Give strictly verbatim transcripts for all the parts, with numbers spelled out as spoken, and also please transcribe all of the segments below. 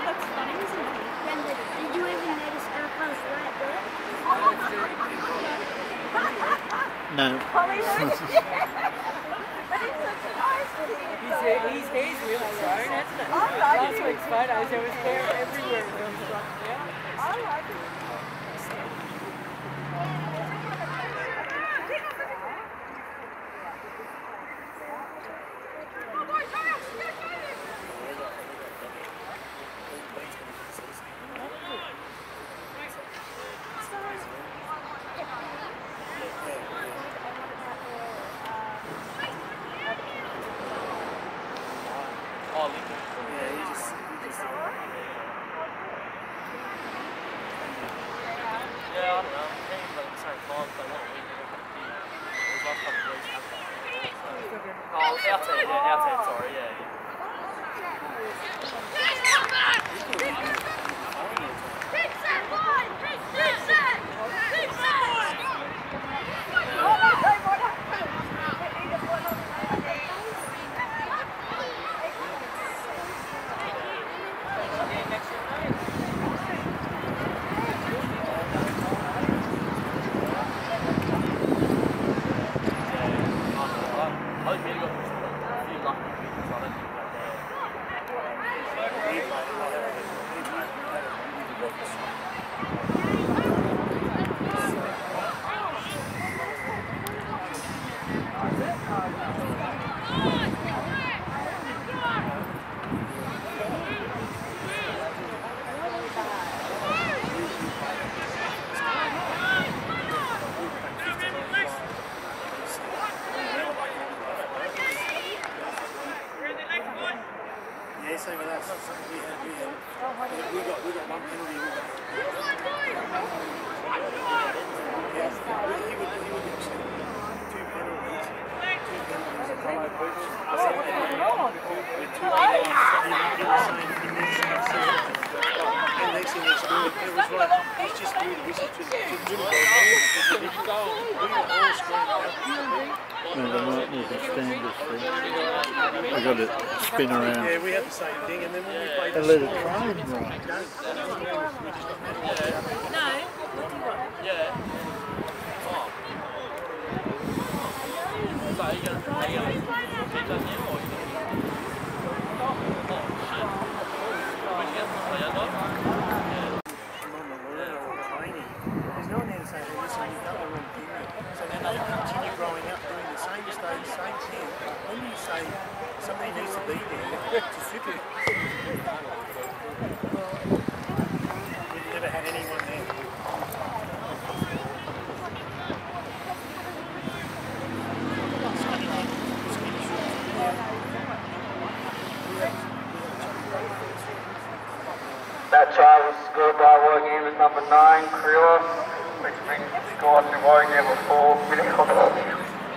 that's funny, isn't it? Grandad, did you even notice our car's right there? No. His, his hair's really grown, hasn't it? Last week's photos, there was hair everywhere. I like it. I got it spin around. Yeah, we had the same thing, and then when we played, and let it try. No. What do you want? Yeah. Oh. So are you going to are you going to keep that now, or are you going to oh, shit. When you get to play that dog? Yeah. There's no one there to say, well, listen, you've done the wrong thing. So then they continue growing up doing the same mistakes, same thing. When you say somebody needs to be there to fit it, we've never had anyone there. That try was scored by Warragamba number nine, Krios, which brings the score to Warragamba four, Mittagong.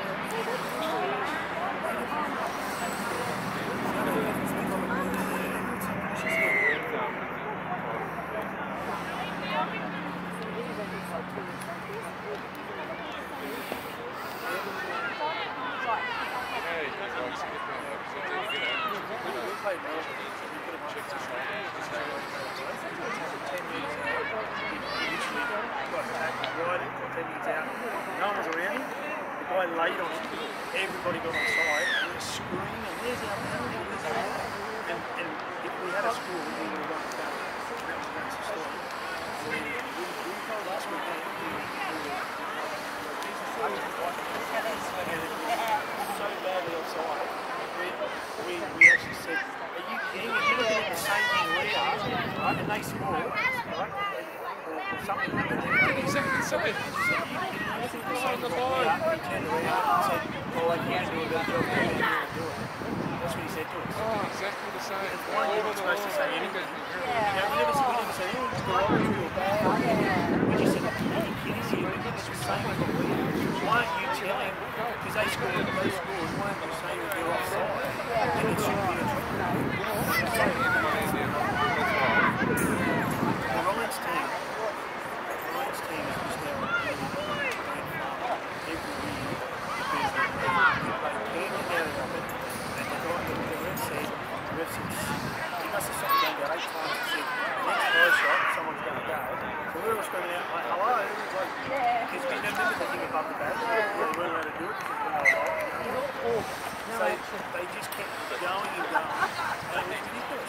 No one was around him. The guy laid on him. Everybody got on side. And was screaming, "Where's our penalty? Where's our penalty?" And, and if we had a score, we would have got the game. And that was against the story. We, we, we told last weekend we were so badly offside. We, we, we actually said, "Are you kidding? You're looking at the same thing we are, right?" And they scored, right? Or something like that. Exactly the same. On the line. He turned around and said, "Well, I can't do a better job than you can do it." That's what he said to us. Oh, exactly the same. Why are you not supposed to say anything? Yeah. You know, we never, we never said anything. It's derogatory or bad. We just said, "Are you kidding me? We're just the same as what we are." Why aren't you telling? Because they scored, they scored. Why aren't you saying that they're offside? And it should be a try. The Lions team. The Lions team is just there. He must have shot the game about eight times and said, were screaming out like, hello. Because we remember the thing above the bag. They weren't allowed to do it because they were like, you know. So they just kept going and going. And it was ridiculous.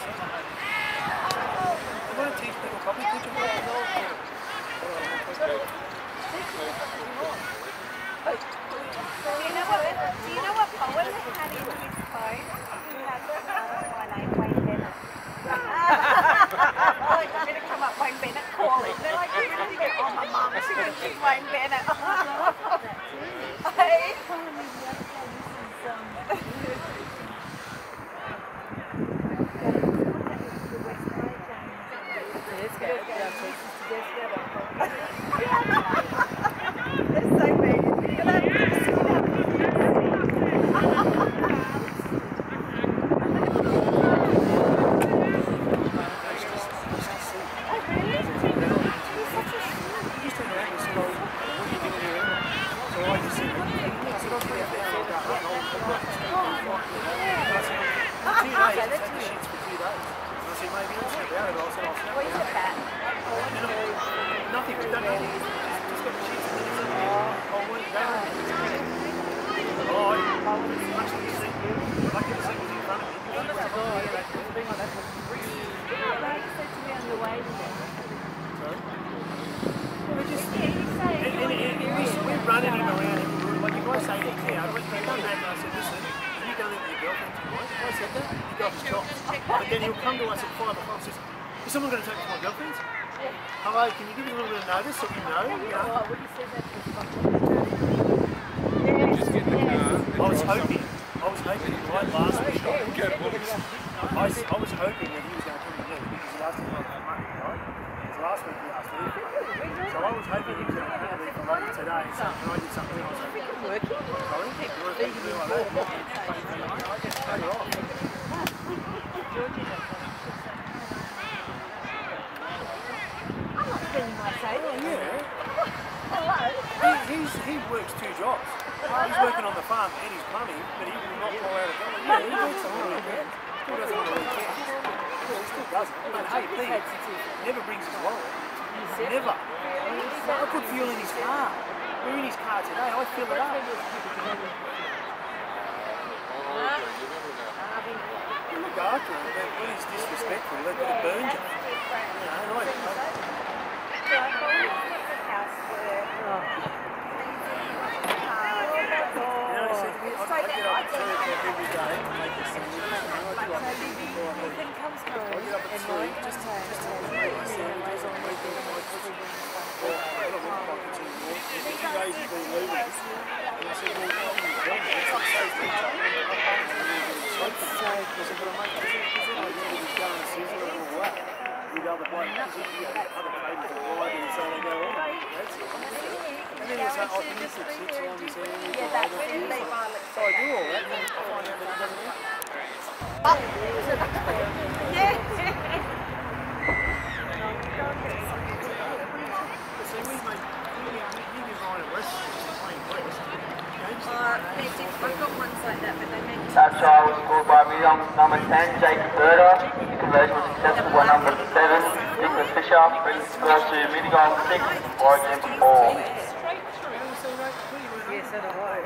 They want to teach people properly. Teach them properly. Do you know what? Do you know what poem had in his phone? He had my name, Wayne Bennett. Oh, it's going to come up, Wayne Bennett calling. They're like, who did you get? Oh, my mum. She went, she's Wayne Bennett. Hey. It's so big. Is someone going to take me to my girlfriend's? Yeah. Hello, can you give me a little bit of notice so we know? You know? I was hoping, I was hoping, right last week, I was, I was hoping that he was going to come to me because he asked me about the money, right? Because last week he asked me. So I was hoping he was going to come to me for money today, so when I did something I was like, working? Sorry? Working? Working like that? I just paid her off. He, he's, he works two jobs. He's working on the farm and he's plumbing, but he will not pull out a dollar. Yeah, he works on the weekends. Still doesn't want to weekend. Well, he still doesn't. But hey, please, never brings his wallet. Never. I put fuel in his car. We're in his car today. I fill it up. You look after him, but when he's disrespectful, they could have burned you. You know, and I... Ethan comes home and Mike just has sandwiches on the That try was scored by Mittagong number ten, Jacob Berta. Conversion was successful by number seven, Nicholas Fisher. Brings the score to Mittagong six, Warragamba four. Yes, so do I.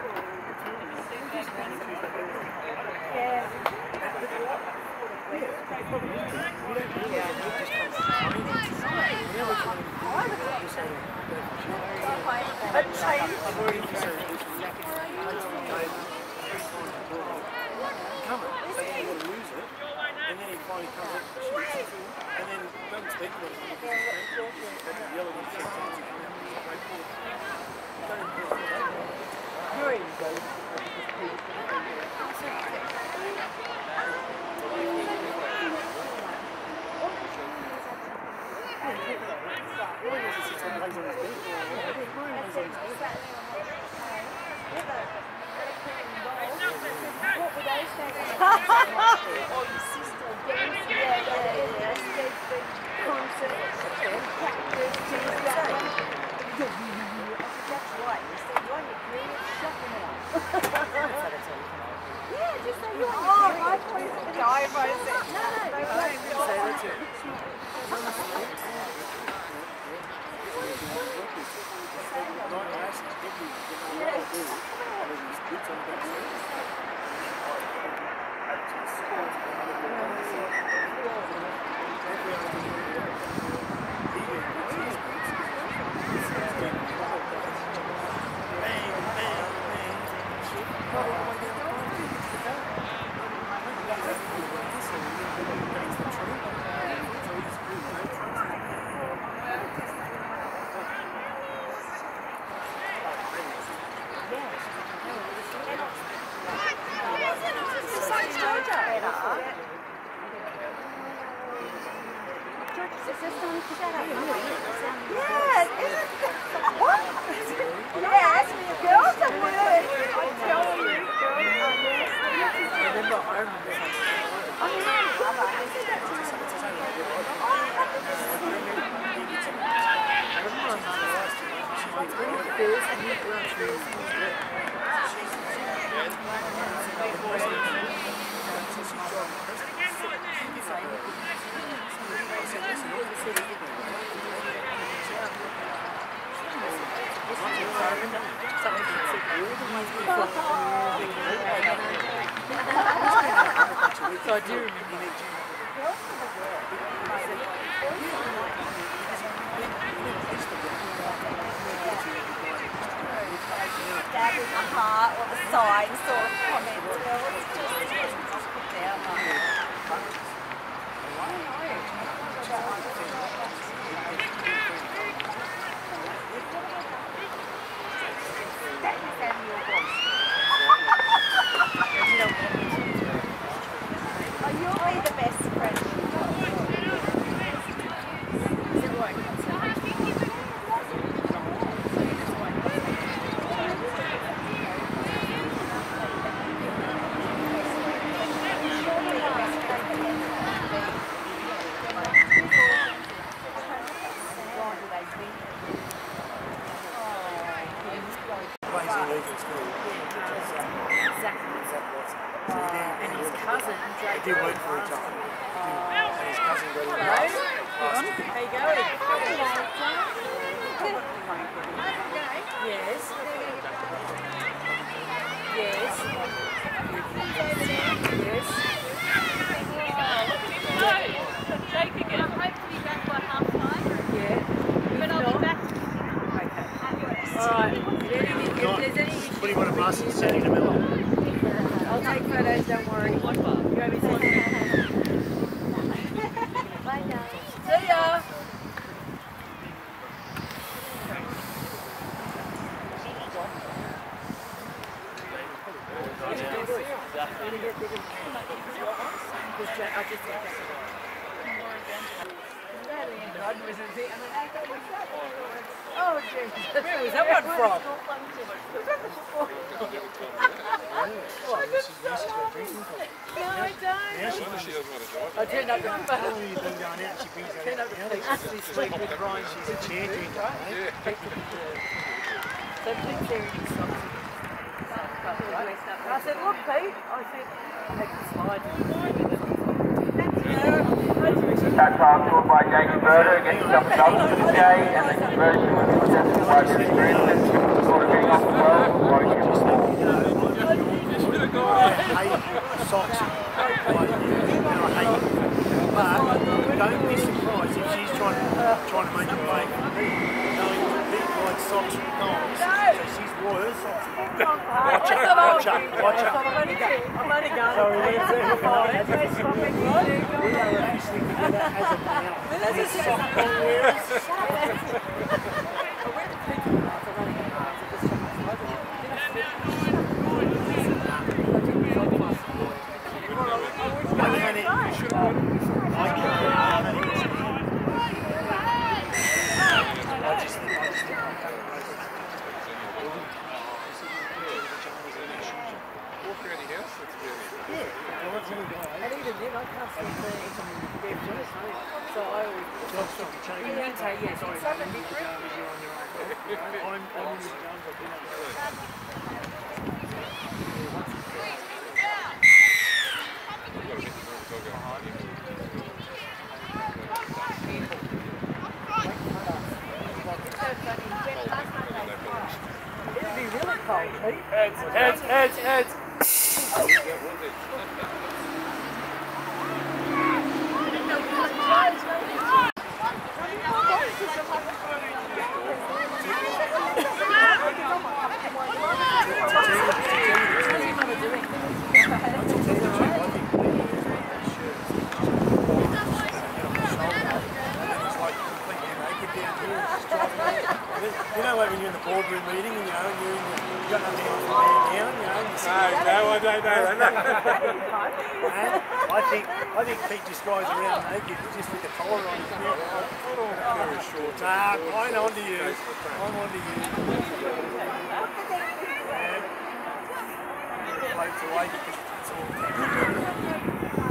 And then he finally comes up and shoots, and then doesn't speak to him because he's yelling at him. Here you go. So I do remember. Dad with the heart or the sign sort of comment. Well, it's just put down like oh, you'll be the best friend. And his cousin, They did work for each other. And his cousin got him last. how you going? Yes. Yes. Yes. Jake again. I'm hopefully back by half time. Yeah. But I'll be back. Okay. Alright. If there's any What do you want to pass and send in the middle? I'll take photos, don't worry. You won't be taking Bye, guys. See ya! Oh, jeez. Where was that one from? No, I don't. Now she she doesn't want to do it. I turned up to How long have you been going out? She brings her out now. She's sleep with Brian. She's a champion. I said, look, Pete. I said, take the slide. That time scored by Jake Berger against South Dublin for the day, and the conversion was successful by Billy Greenland. Sort of getting off the well, Warragamba. I hate socks. I hate them. But don't be surprised if she's trying to, trying to make a play for me. Knowing that big white socks with goals. So she's wore her socks. Watch out, watch out, watch out. I'm only going. I'm only going. So we're we are officially together as a now. We're sock ball wearers. And even then, I can't see things. So I always. You can say yes. Something different. I'm, I'm in the jungle. It's so funny. Last night they Heads, heads, heads. You know, like when you're in the boardroom meeting and you know, you're in the, you got nothing else to man down, you know, you no, no, I don't know. I think I think Pete just rides around naked just with the collar on his neck. Very short. Nah, I'm on to you. I'm on to you. Yeah. Floats away because it's all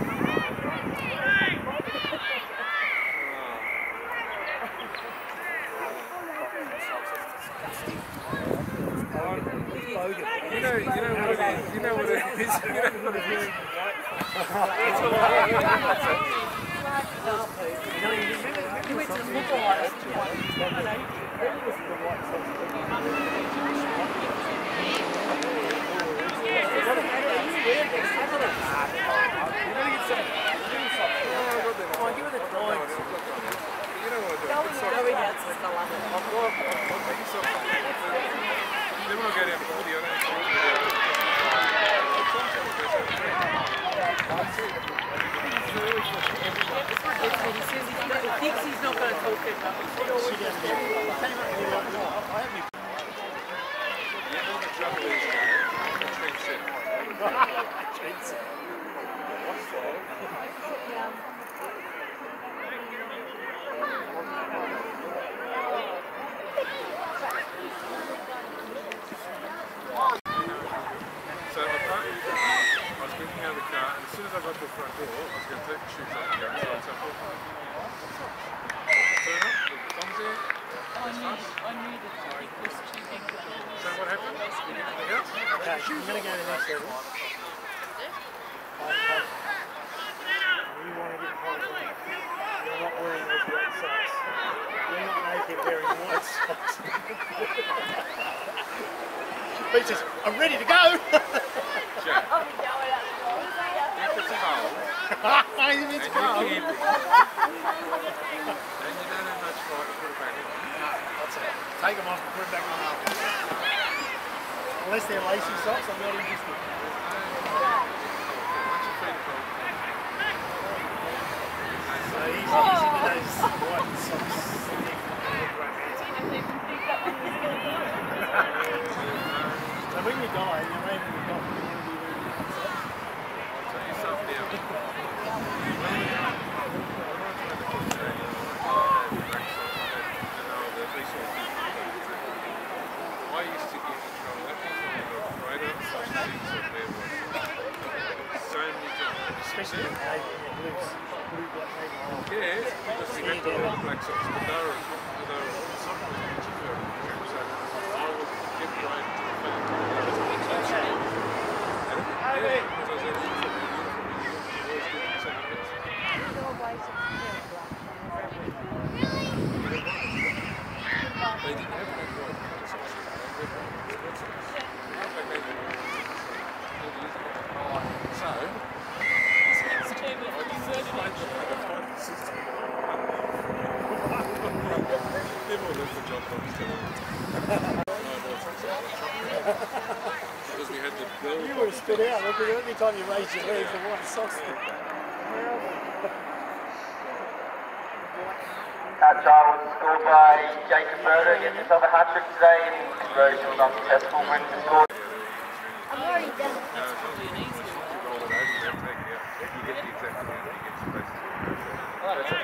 You know, you know what it is. You know what it is. You know what it is. That's all I You went to the football lights. Then we'll go down to forty, I don't He says he's not, he thinks he's not going to talk about it. The trouble is, trendset. So I was getting out of the car, and as soon as I got to the front door, I was going to take the shoes off and go inside. So I thought, turn up, the thumbs there. I knew, I knew that it was too big. So what happened? You get to the house? Okay, I'm going to go to the next level. You want to get hot. You're not wearing those white socks. You're not naked wearing white socks. Pete says, I'm ready to go! Jack, I'll be going up. if it's cold, If and it's you cold. keep it, and you don't have much fight to put it back in. That's it. Take them off and put them back on after. Unless they're lacy socks, I'm not interested. Once your feet are cold, So he's using those white socks. So when you die, you're aiming to die. turn yourself down. I used to get in trouble. That was when I got greater such things that there was so many times. Especially in Navy, in blue, blue black Navy. Yeah, because we had to wear black socks, but they were, they were something particular. So I would get right to the fact that I was in the school. And yeah, because I was in the uniform, you always get the same bits. They didn't have black white black socks. They had white socks. Like they did. So, they've all left the job, I was telling them. Because we had the bill. You would have stood out, look at it, every time you raised your legs, the white socks. That try was scored by Jacob Berger. Gets himself a hat-trick today, and conversion was unsuccessful when he scored. I'm already done. No, it's not really easy. You roll it over, you have to take it out. You get the exact amount, you get your basic. That's okay.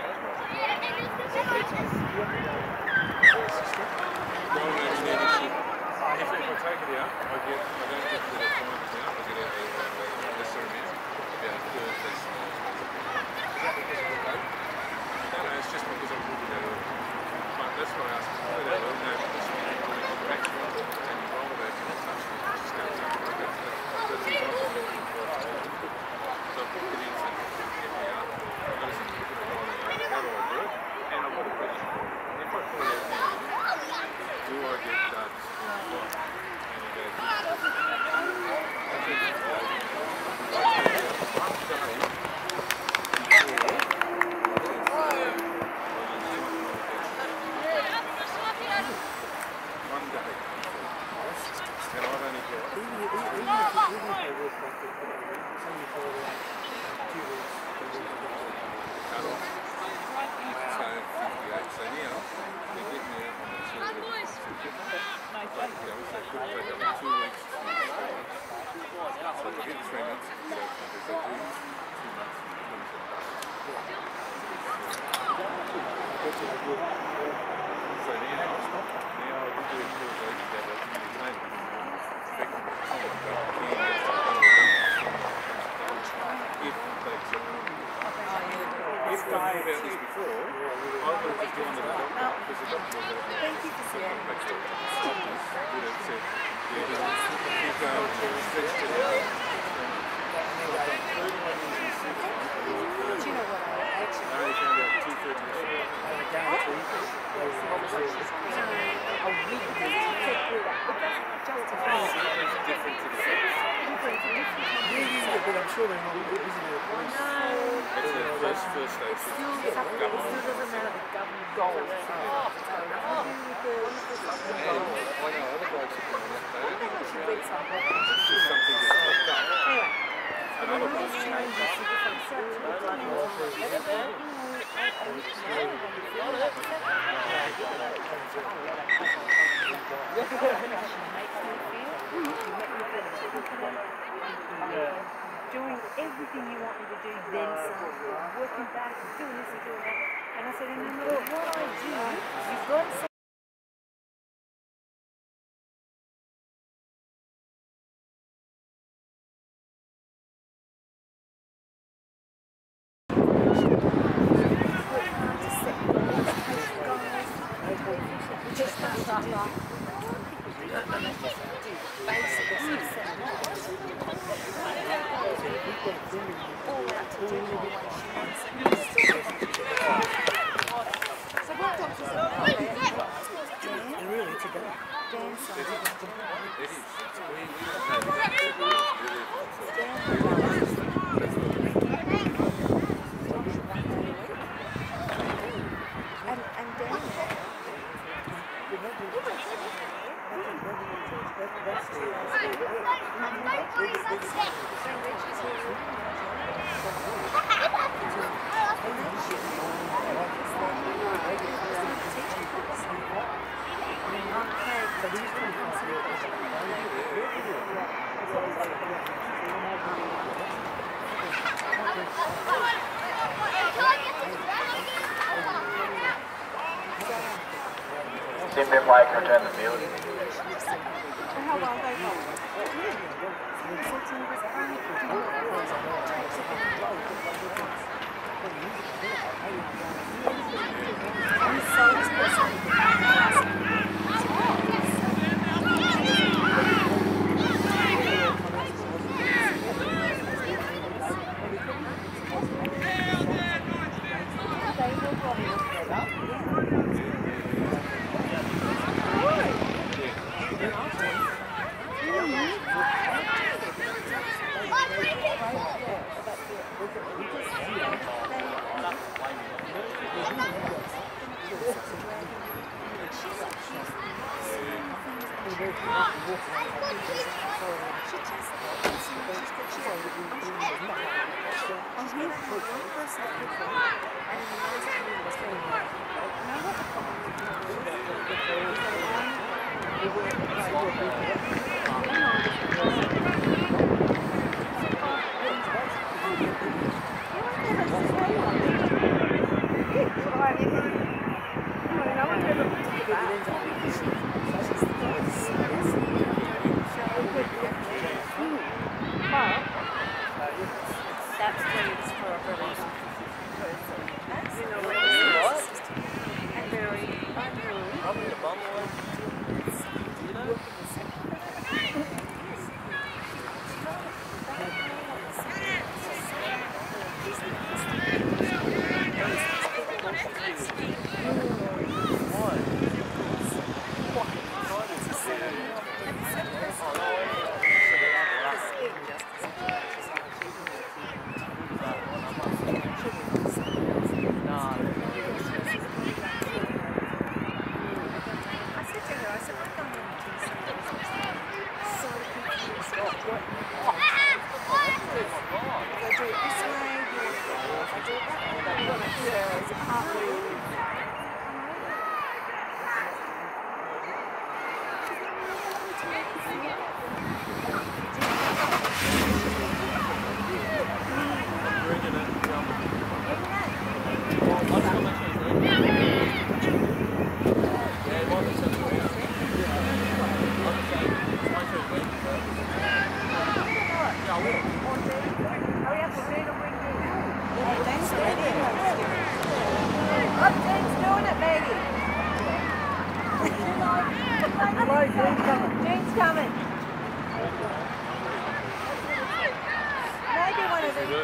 Roll it over there, if, if I take it out, I get, I don't get the points now, I get a, a lesser amount. About a third less. Is that because of the code? No, no, it's just because I'm putting it out. But that's what I asked. Put it out, no, because you can go back to it and you roll it out, you don't touch it, it just goes up. That's, that's, that's, that's Doing everything you want me to do, then some, working back and doing this and doing that. And I said, and no matter what I do, you've got to say, Team been like return the field.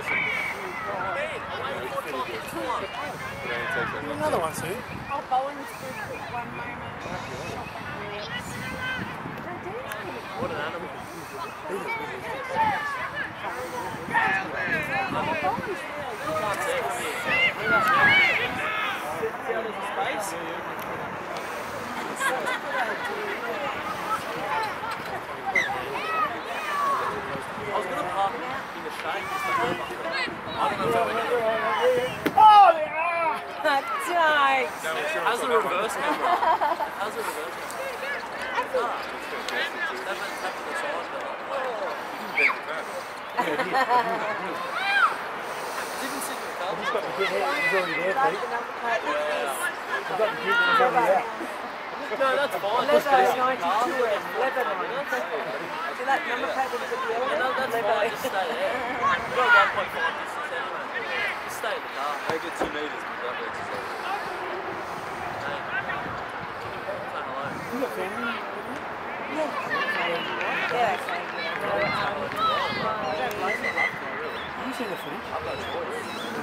person. Another one soon. Oh, Bowen's good one moment. What an animal. You can't see it from here. See how there's a space? I was going to park in the shade just to go back. I don't know if I went in. Oh, they are! How's the reverse camera? How's the reverse camera? Ah. Tap it, tap it the side though. Didn't sit in the car. He's got the good head, he's already there, Pete. He's got the good head, he's already out. No, that's fine. Levo ninety-two and Levo Do that number plate with the Yeah, no, that's fine. Just stay there. You've got one point five distance anyway. Just stay in the car. I get two meters, but that makes sense. Hey. Say hello. You got family? Yeah, okay. Have you seen the footage? I've got a choice.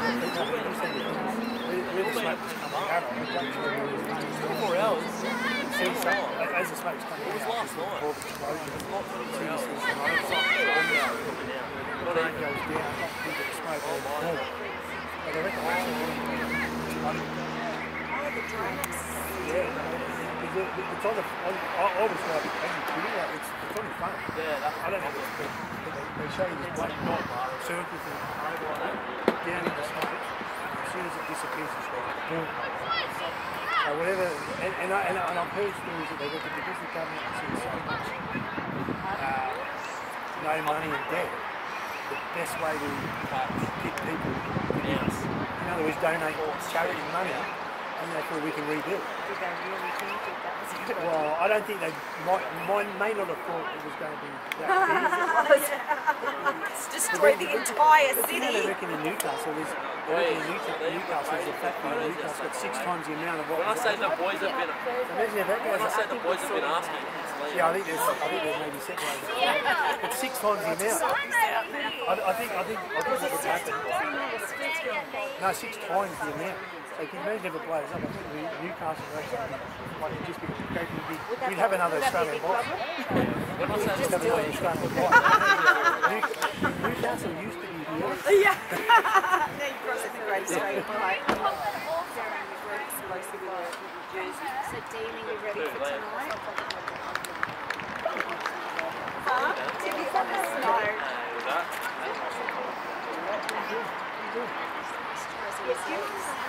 Where the smoke was coming out of, Four hours. see some, as the smoke's coming It was out, last night. before the explosion, Not twenty-four hours. see some It's smoke, like nine hours coming down. the Not rain even. goes down, into the smoke Oh, over the my. wall. But I reckon that's Oh, the drones. yeah, it's, it's on the, on, I I was like, are you kidding? Like, it's, it's on your phone. Yeah, that's I don't know if it's, but they, they show you this black dot circle thing down in the smoke. As soon as it disappears, it's like boom. So whatever, and, and, I, and, I, and I've heard stories that they reckon because the government is seeing so much uh, no money and debt, the best way to keep people to Yes. in other words, donate charity money, and therefore we can rebuild. Did they really think that that was a good idea? Well, I don't think they might, might may not have thought it was going to be that big. It's destroyed the entire But you know, they city. reckon in Newcastle, there's, they reckon in Newcastle, Newcastle is a factory in Newcastle got six times the amount of what When I was say there. the boys have been, Imagine if that when I goes say up. the boys have been asking, it's late. Yeah, I think there's, I think there's maybe separated. It's six times the amount. I, I think, I think, I think what would happen. No, six times the amount. So can you imagine if it blows up? I think we- Newcastle would actually be, like, it'd just be, be, we'd have another Australian boss. When I say Just the have another boys, Australian boss. New- Newcastle used to be here. Yeah. Now you cross it the Great Australian Pipe. Explosive with the jersey. So Dean, are you ready for tonight? Huh? Did you have a snow? with that, Yes, you.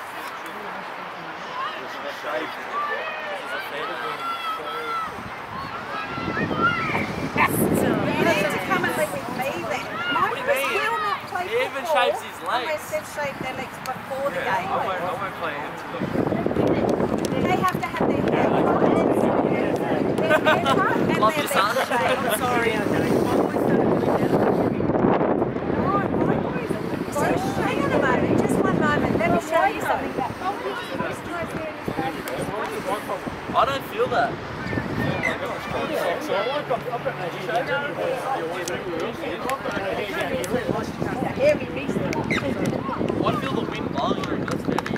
You need to come and live with me then. What do you mean? Will not play He even football shaves his legs. Unless they've shaved their legs before the Yeah, I game. won't, I won't play into them. They have to have their hair cut. Their hair cut and Love their your son. legs shaved. I'm sorry, I don't. So, hang on a moment, just one moment. Let me show you something. I don't feel that. Hairy beast. I feel the wind blowing through, that's heavy.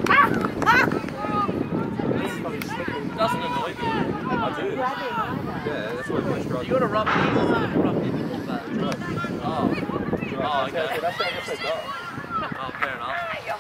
It doesn't annoy me. I do. Yeah, that's why my struggle. You gotta rub it in, or you rub it in before that. Oh. Oh, okay. That's how I guess I got. Oh, fair enough.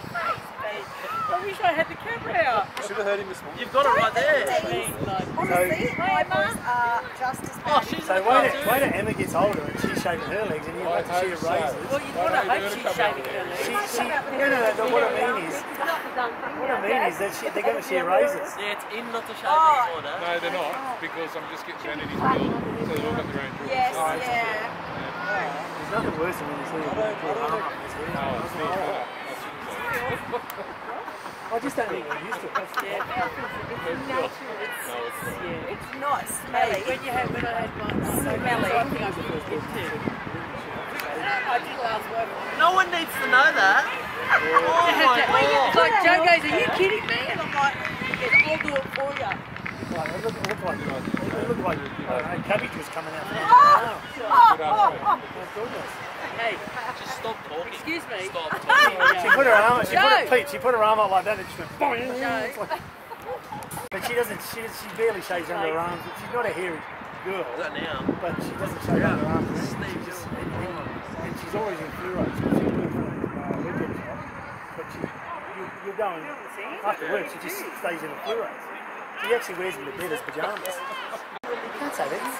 I wish I had the camera out. I should have heard him this morning. You've got it right there. Honestly, my boys are just as Oh, bad. she's So in the wait car till, wait too. till Emma gets older and she's shaving her legs and you wait till she hope so. raises. Well, you'd want to hope she's shaving her legs. She, she, no, no, no, what I mean is, what I mean is that she, they're going to share raises. Yeah, it's in not to shave Oh. anymore, Dad. No, they're not, because I'm just getting Granddaddy's bill, so they've all got their own drawers. Yes, Oh, it's- yeah. There's nothing worse than when you see a little poor arm up his head. Oh, it's me, better. I shouldn't say. I just don't think we're used to it. That's the problem. No, it's not. It's not smelly. When you had, when I had mine, Smelly. I think I was the first kid too. I did last work. No one needs to know that. Oh my It's god. like Joe goes, are you kidding me? And I'm like, yes, I'll do it for you. like, it looked, it looked like, it looked like, I don't know, cabbage was coming out from Oh, under oh, the oh, oh. My goodness. Hey, just stop talking. Excuse me. Stop talking. She put her arm up, she put Joe. her, Pete, she put her arm up like that and she went boing. Joe. It's like, but she doesn't, she, she barely shaves under her arms. She's not a hairy girl, Is that now? but she doesn't shave under her arms. She just, and, and, and she's always in fluoros. She works in a weekend shop, but she, you, you're going, after work, she just stays in a fluoros. She actually wears them to bed as pajamas. You can't say that.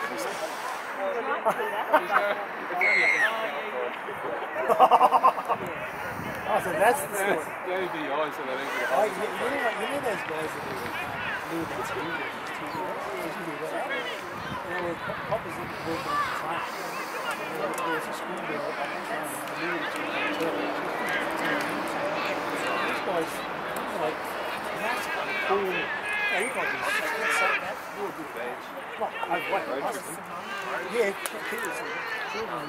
Oh, so that's the story. They'd be eyes so they don't get Oh, you, you, know, you know those guys that do lube and school girls, too, you do that. You know, where coppers that work on the train, there's a school girl on the train, and lube and school girl, this guy's, he's like, massive, cool, yeah, he's like, he's six foot something, you're a good age. Not overweight, I must be. Yeah, he was children.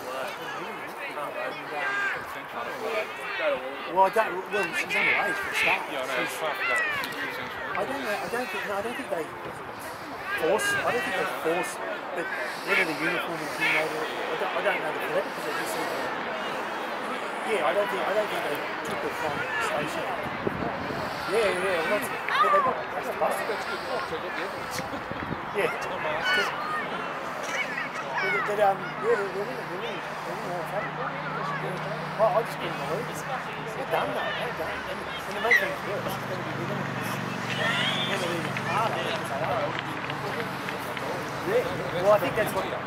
Well, I don't. Well, she's underage for a start. Yeah, I know. It's half of that. I don't know. I don't think. No, I don't think they force. I don't think they force. But whether the uniform is in over, I don't. I don't know the credit because they just said. Yeah, I don't think. I don't think they took her from the station. Yeah, yeah. Well, that's. But they got. That's busted. That's good. Oh, so I got the evidence. Yeah. But, but um, yeah, they're really, they're really, they're really all fun. Oh, I just couldn't believe it. They're done though, they're done. And, and to make things worse, it's going to be even, it's going to be even harder because they are. Yeah, well I think that's what...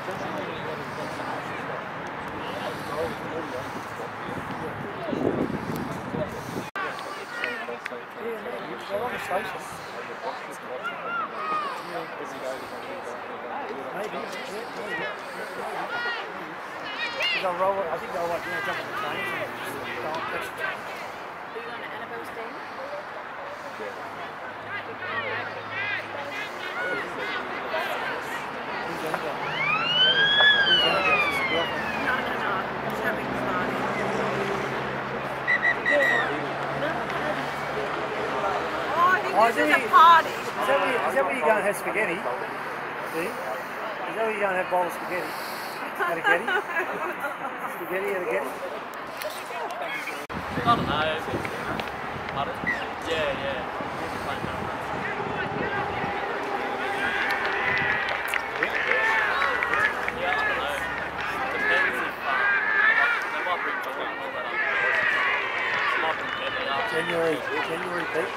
Yeah, they're on the station. Maybe, yeah, maybe. They'll roll it, I think they'll like, you know, jump on the train and just go on catch the train. Are you going to Annabelle's Den? Who's Annabelle? Who's Annabelle? She's a girlfriend. No, no, no. She's having a party. Oh, I think Oh, this is is it- a party. Is that where you, is that where you go and have spaghetti? See? Is that where you go and have a bowl of spaghetti? At a getty? Spaghetti at a getty? I don't know. Pardon? Yeah, yeah. Playing that one. Yeah, I don't know. Depends if um, like, they might bring John and all that up. They might bring Kenny up. January, January Pete.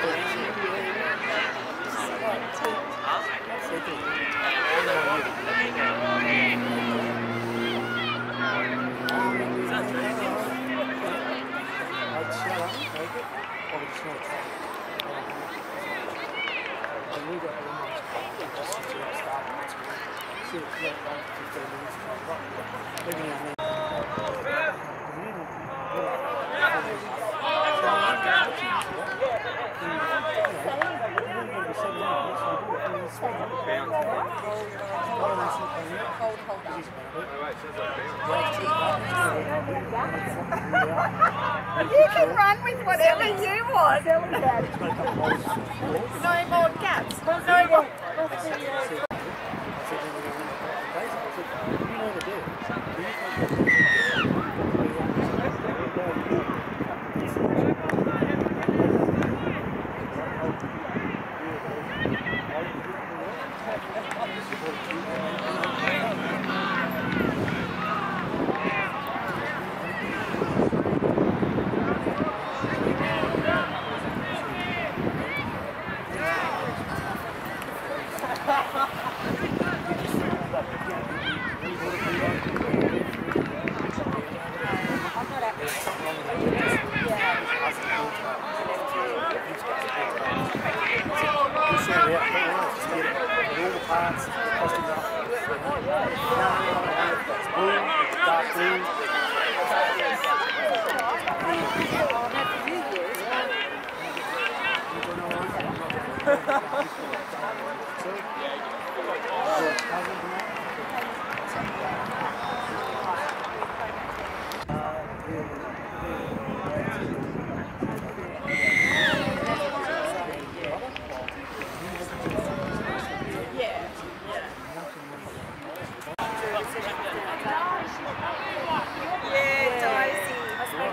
I'd shut up, make it, or we just not try. I knew that when I was playing, just to get started, that's good. See it's not like fifteen minutes, maybe now and then. You can run with whatever you want. No more cats. No more.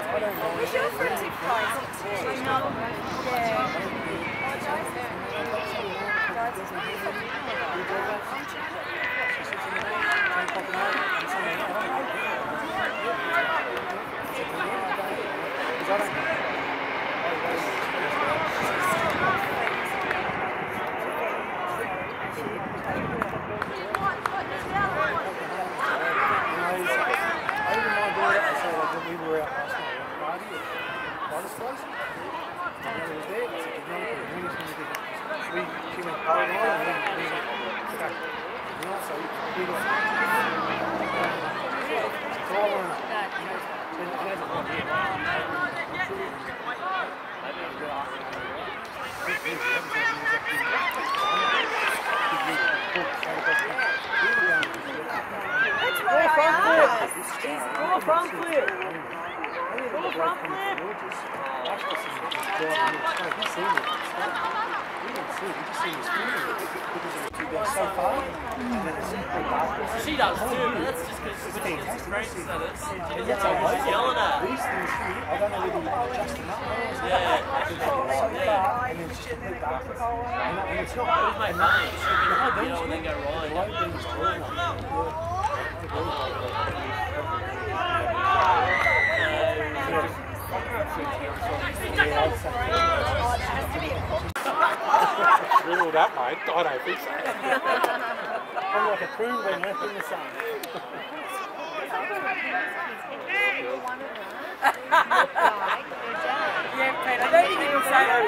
Was your friends who prize it too? I know. Yeah. We were out last night at a party at Wallace Place. And when it was there, I said, you know, when is going to get it? We, she went pole on and then we went, okay. You know, so we got it's all on it. And it hasn't got here. That's where I asked. Go from clear. Go from clear. He's seen it. We didn't see it. We just seen his finger because of the two guys so far. And then it's She does too, but that's just because she's practicing at it. She's yelling at it. these things here, I don't know whether you adjust them up. Yeah. So far, and then it's just complete darkness. And it's not. It was my money. You know, and then go The right. low beams turn on. Riddled up, mate. I don't think so. I'm like a prune being left in the sun. Yeah, Pete, I don't think you can say that.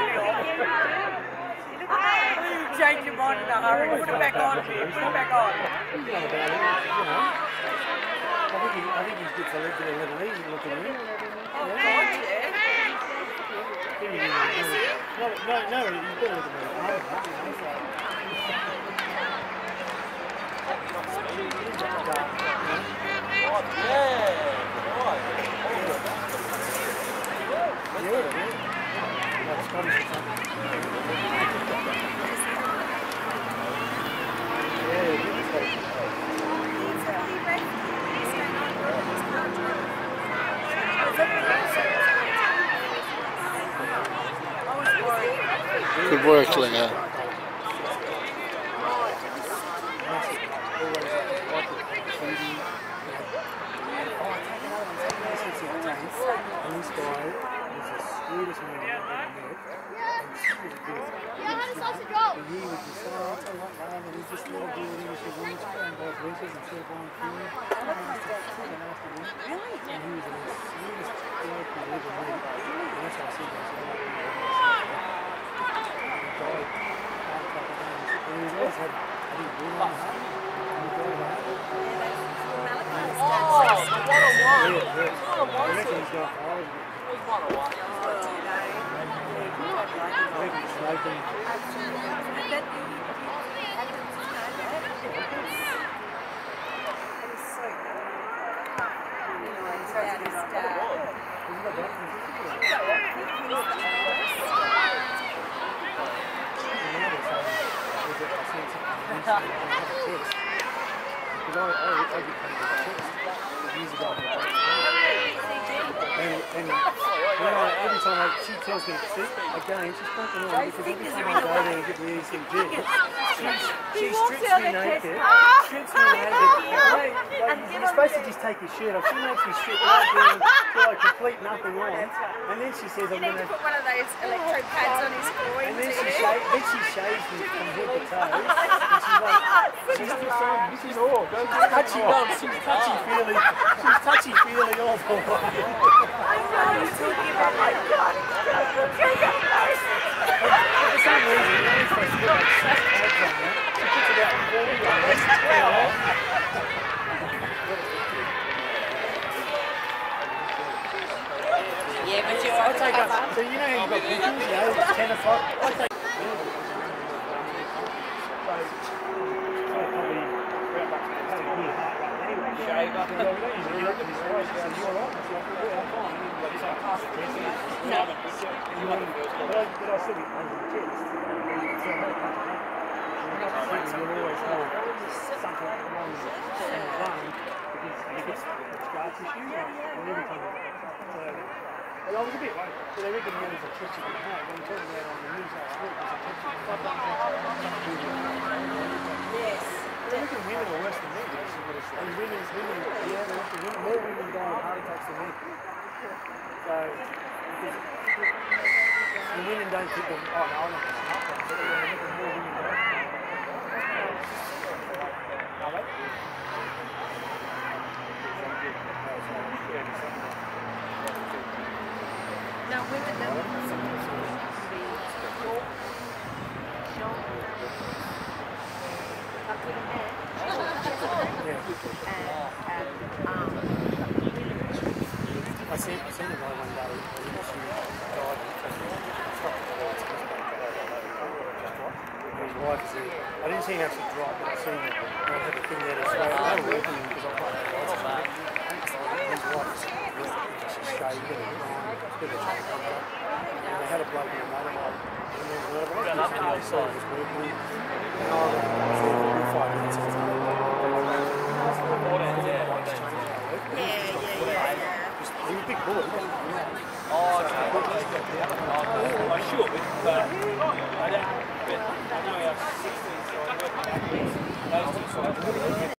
You change your mind in a hurry. Put it back on, Pete. Put it back on. You know about it, you know. I think, he, I think he's good to let it a little easy looking at him. Oh, God, yeah. No, no, no, he's better looking at him. Good work, Slinger. And, and when I, every time I, she tells me to sit, again, she's fucking on because every time I go there and get the E C G, she, she strips me naked, strips me naked, like, like, you're supposed to just take your shirt off, she makes me strip right down to like complete nothing on, and then she says I'm going to put one of those electro pads on his groin. and then she, shave, then she shaves me from head to toe, and she's like, she's just saying, this is all, don't you touchy bum, she's touchy-feely, she's touchy-feely all the way. I know you're talking about my God. For some reason, you know, supposed to get like six pads on there. She puts about forty on there. Yeah, but you're I'll take up, so you know how you've got pictures, you know, it's ten o'clock. I'll take shave up and go, we don't usually get up to this price, so you're all right. Yeah, I'm fine. But it's like half a piece. No. But I, but I still get paid in the chest. So I don't have to you'll always have something wrong in the lung he gets scar tissue, and every time he so, but I was a bit worried, but they reckon there was a tension in the heart. When I'm talking about on the news last week, there's a tension in the heart. Yes. They reckon women are worse than men. And women, women, yeah, they reckon women, more women die of heart attacks than men. So, because the women don't think of, oh no, I'm not going to heart attack, but they're reckon more women die. Are they? Now, women don't sometimes be short, short, up to the head, Yeah. and, and arms. I seen, I seen a guy one day, he was driving, stopped at the lights, and his back and his wife is there. I didn't see him actually drive, but I seen him. And I had the thing there to say, they were working because I thought the lights were on. His wife was just shaved and crying, a bit of a change on that. And they had a bloke in a motorbike, and then the motorbike, he was working, and I was there for five minutes.